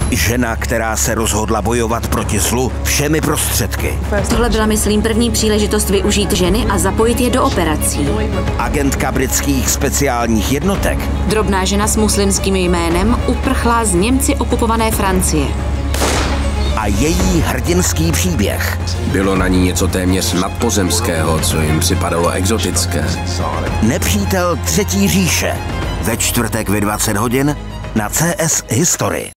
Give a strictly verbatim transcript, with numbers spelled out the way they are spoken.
Žena, která se rozhodla bojovat proti zlu všemi prostředky. Tohle byla, myslím, první příležitost využít ženy a zapojit je do operací. Agentka britských speciálních jednotek. Drobná žena s muslimským jménem uprchla z Němci okupované Francie. A její hrdinský příběh. Bylo na ní něco téměř nadpozemského, co jim připadalo exotické. Nepřítel třetí říše. Ve čtvrtek ve dvacet hodin na C S History.